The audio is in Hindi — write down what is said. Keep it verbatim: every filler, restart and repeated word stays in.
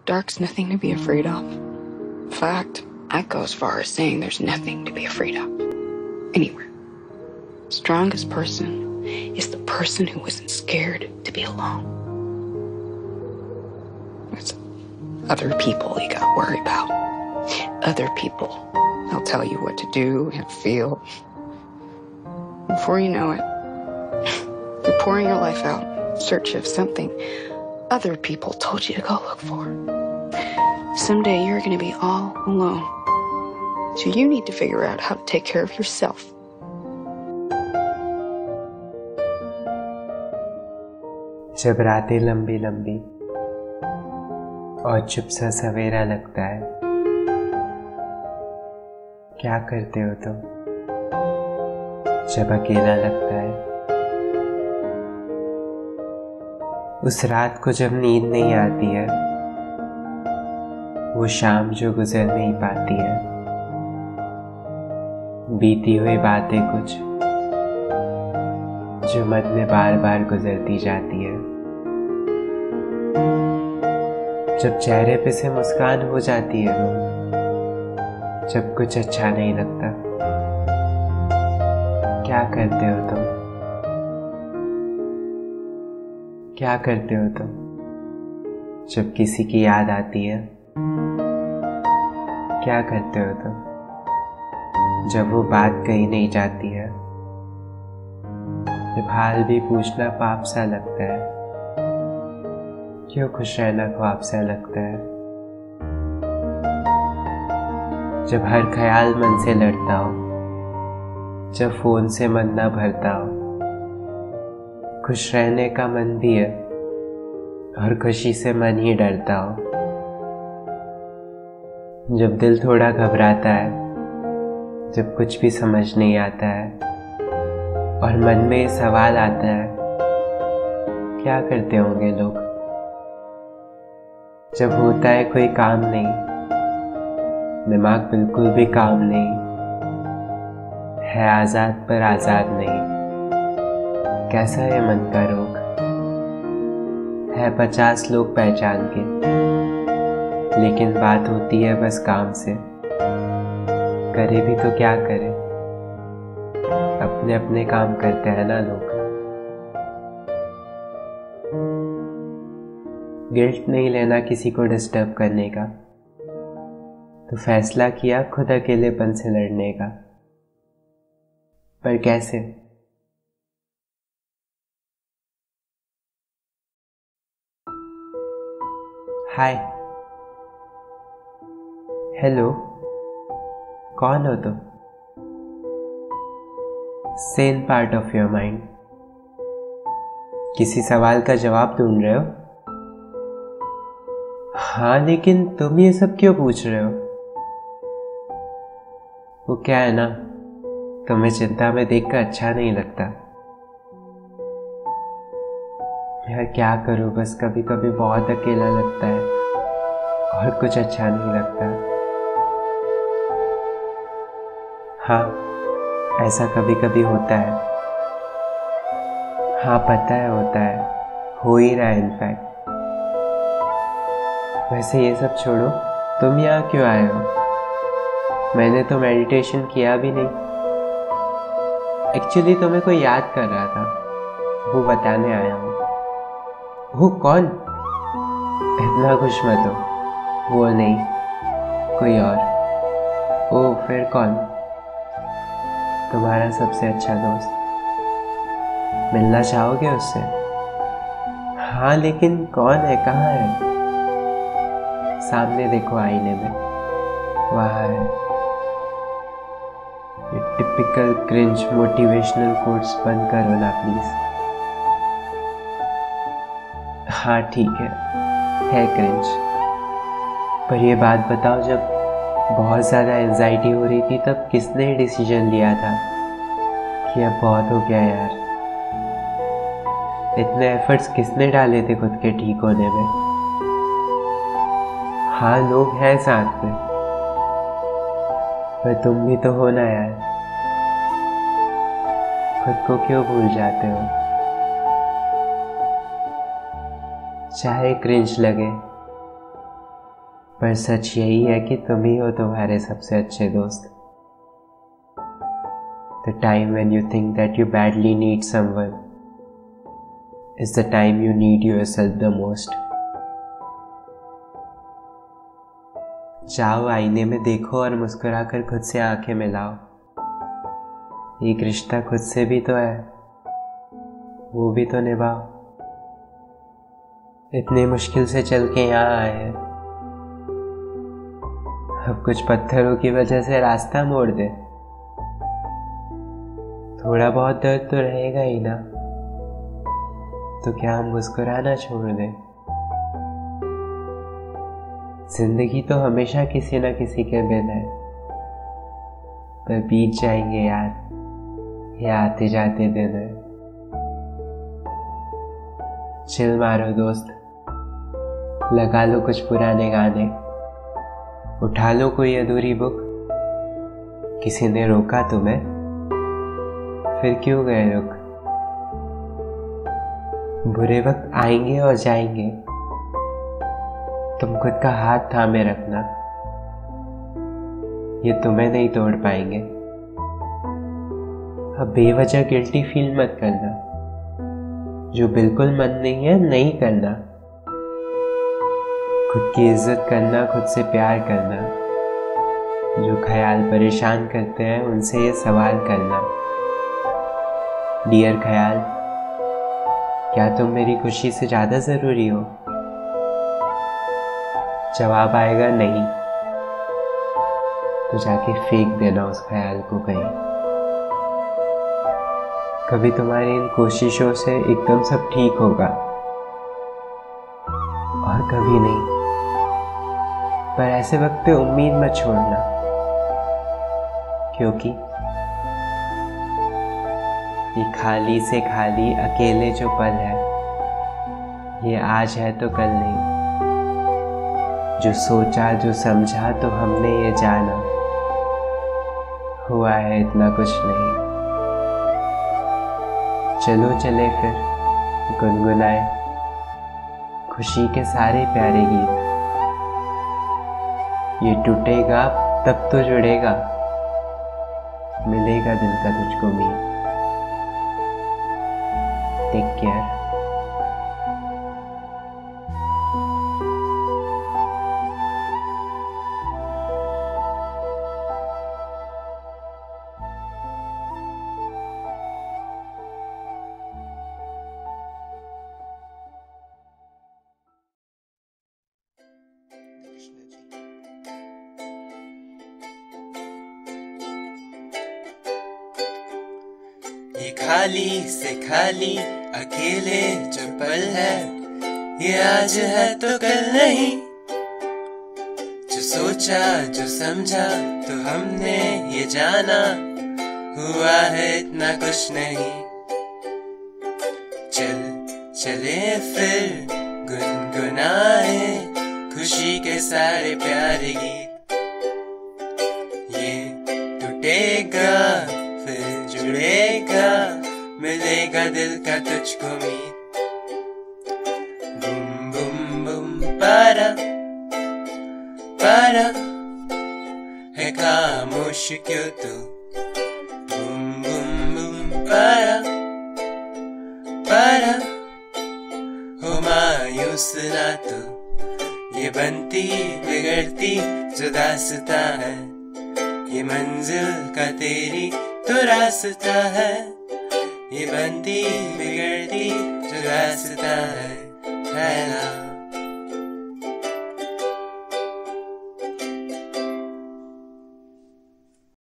Dark's nothing to be afraid of. In fact, I'd go as far as saying there's nothing to be afraid of. Anywhere. Strongest person is the person who wasn't scared to be alone. There's other people you gotta worry about. Other people. They'll tell you what to do and feel. Before you know it, you're pouring your life out in search of something other people told you to go look for. Someday you're gonna be all alone. So you need to figure out how to take care of yourself. जब रातें लंबी लंबी और चुप सा सवेरा लगता है, क्या करते हो तुम? जब अकेला लगता है, उस रात को जब नींद नहीं आती है, वो शाम जो गुजर नहीं पाती है, बीती हुई बातें कुछ जो मन में बार बार गुजरती जाती है, जब चेहरे पे से मुस्कान हो जाती है वो, जब कुछ अच्छा नहीं लगता, क्या करते हो तुम? क्या करते हो तुम जब किसी की याद आती है? क्या करते हो तुम जब वो बात कही नहीं जाती है? जब हाल भी पूछना पाप सा लगता है, क्यों खुश रहना ख्वाब सा लगता है? जब हर ख्याल मन से लड़ता हो, जब फोन से मन ना भरता हो, खुश रहने का मन भी है और खुशी से मन ही डरता हो। जब दिल थोड़ा घबराता है, जब कुछ भी समझ नहीं आता है और मन में ये सवाल आता है, क्या करते होंगे लोग? जब होता है कोई काम नहीं, दिमाग बिल्कुल भी काम नहीं है, आजाद पर आजाद नहीं, कैसा है मन का रोग? है पचास लोग पहचान के, लेकिन बात होती है बस काम से। करे भी तो क्या करे, अपने अपने काम करते हैं ना लोग। गिल्ट नहीं लेना किसी को डिस्टर्ब करने का, तो फैसला किया खुद अकेलेपन से लड़ने का। पर कैसे? हाय, हेलो, कौन हो तुम? Sane part of your mind. किसी सवाल का जवाब ढूंढ रहे हो? हाँ, लेकिन तुम ये सब क्यों पूछ रहे हो? वो क्या है ना, तुम्हें चिंता में देखकर अच्छा नहीं लगता। यार क्या करूं, बस कभी कभी बहुत अकेला लगता है और कुछ अच्छा नहीं लगता। हाँ, ऐसा कभी कभी होता है। हाँ पता है, होता है, हो ही रहा है इनफैक्ट। वैसे ये सब छोड़ो, तुम यहाँ क्यों आए हो? मैंने तो मेडिटेशन किया भी नहीं। एक्चुअली तुम्हें कोई याद कर रहा था, वो बताने आया हूँ। वो कौन? इतना खुश मत हो, वो नहीं, कोई और। ओ फिर कौन? तुम्हारा सबसे अच्छा दोस्त। मिलना चाहोगे उससे? हाँ, लेकिन कौन है, कहाँ है? सामने देखो आईने में, वहाँ है। ये टिपिकल क्रिंज मोटिवेशनल कोट्स बंद करो ना प्लीज। हाँ ठीक है, है क्रिंज। पर ये बात बताओ, जब बहुत ज़्यादा एंजाइटी हो रही थी तब किसने डिसीजन लिया था कि अब बहुत हो गया यार? इतने एफर्ट्स किसने डाले थे खुद के ठीक होने में? हाँ लोग हैं साथ में, पर तुम भी तो हो ना यार। खुद को क्यों भूल जाते हो? चाहे क्रिंज लगे, पर सच यही है कि तुम ही हो तुम्हारे सबसे अच्छे दोस्त। The time when you think that you badly need someone is the time you need yourself the most. जाओ आईने में देखो और मुस्कुराकर खुद से आंखें मिलाओ। एक रिश्ता खुद से भी तो है, वो भी तो निभाओ। इतनी मुश्किल से चल के यहाँ आए हैं, अब कुछ पत्थरों की वजह से रास्ता मोड़ दे। थोड़ा बहुत दर्द तो रहेगा ही ना, तो क्या हम मुस्कुराना छोड़ दें? जिंदगी तो हमेशा किसी ना किसी के बिन है, पर बीत जाएंगे यार, ये आते जाते दिन है। चिल मारो दोस्त, लगा लो कुछ पुराने गाने, उठा लो कोई अधूरी बुक। किसी ने रोका तुम्हें, फिर क्यों गए रुक? बुरे वक्त आएंगे और जाएंगे, तुम खुद का हाथ थामे रखना, ये तुम्हें नहीं तोड़ पाएंगे। अब बेवजह गिल्टी फील मत करना, जो बिल्कुल मन नहीं है नहीं करना। खुद की इज्जत करना, खुद से प्यार करना, जो ख्याल परेशान करते हैं उनसे ये सवाल करना। डियर ख्याल, क्या तुम मेरी खुशी से ज्यादा जरूरी हो? जवाब आएगा नहीं, तो जाके फेंक देना उस ख्याल को कहीं। कभी तुम्हारी इन कोशिशों से एकदम सब ठीक होगा और कभी नहीं, पर ऐसे वक्त पे उम्मीद मत छोड़ना, क्योंकि ये खाली से खाली अकेले जो पल है, ये आज है तो कल नहीं। जो सोचा जो समझा तो हमने ये जाना, हुआ है इतना कुछ नहीं। चलो चले फिर गुनगुनाए खुशी के सारे प्यारे गीत। ये टूटेगा तब तो जुड़ेगा, मिलेगा दिल का तुझको मीत। Take care. ये खाली से खाली अकेले जो पल है, ये आज है तो कल नहीं। जो सोचा जो समझा तो हमने ये जाना, हुआ है इतना कुछ नहीं। चल चले फिर गुनगुनाए खुशी के सारे प्यारे गीत। ये टूटेगा फिर जुड़ेगा, मिलेगा दिल का तुझको मीत। बुम बुम बुम पारा पारा है खामोश क्यों तू? बुम बुम बुम पारा पारा हो मायूस ना तू। ये बनती बिगड़ती जो दास्तां है, ये मंजिल का तेरी तो रास्ता है। ये बनती बिगड़ती जो रास्ता है, है ना?